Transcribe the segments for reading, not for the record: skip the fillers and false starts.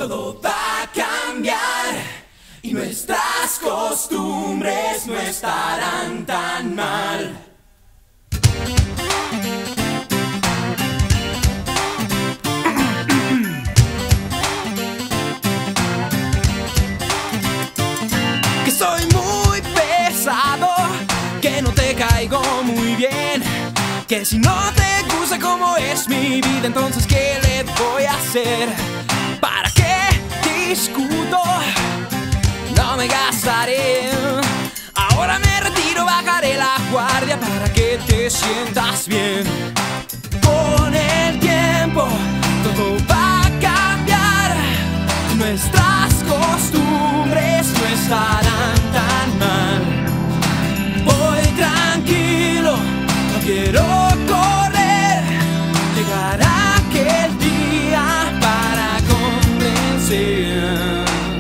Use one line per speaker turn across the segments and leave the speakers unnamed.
todo va a cambiar y nuestras costumbres no estarán tan mal. Que soy muy pesado, que no te caigo muy bien, que si no te gusta como es mi vida, entonces ¿qué le voy a hacer? ¿Para qué discuto? No me gastaré. Ahora me retiro, bajaré la guardia para que te sientas bien. Con el tiempo todo va a cambiar, nuestras costumbres no estarán tan mal. Voy tranquilo, no quiero correr, llegará aquel día para convencer.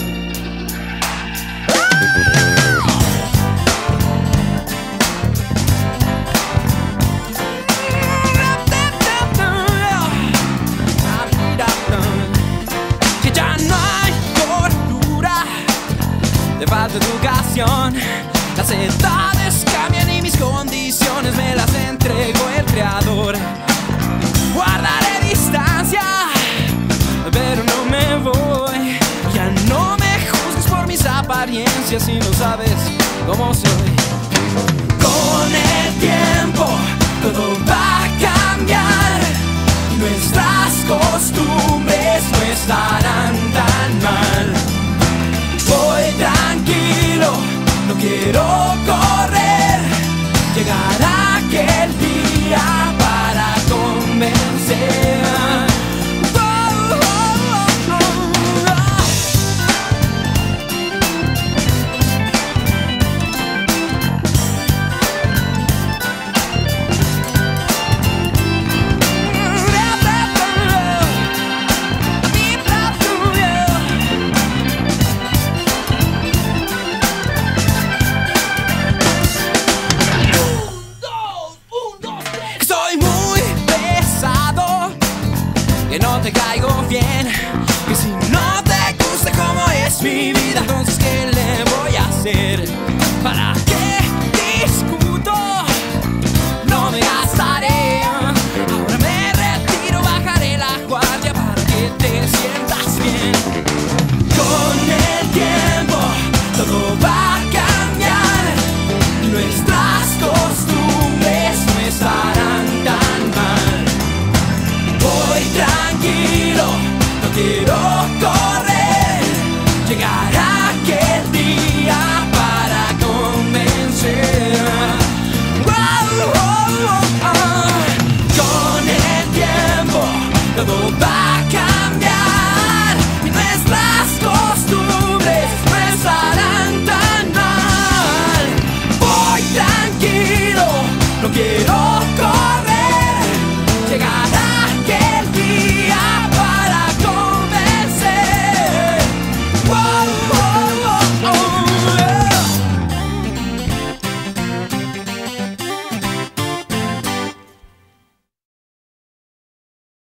Que ya no hay cordura, te falta educación. Las edades cambian y mis condiciones me las entregó el creador. Guardaré distancia, pero no me voy. Ya no me juzgues por mis apariencias si no sabes cómo soy. Con el tiempo todo va a cambiar y nuestras costumbres no estarán tan mal. Voy tranquilo, no quiero correr, llegará aquel día para convencer. Que no te caigo bien, que si no te gusta como es mi vida,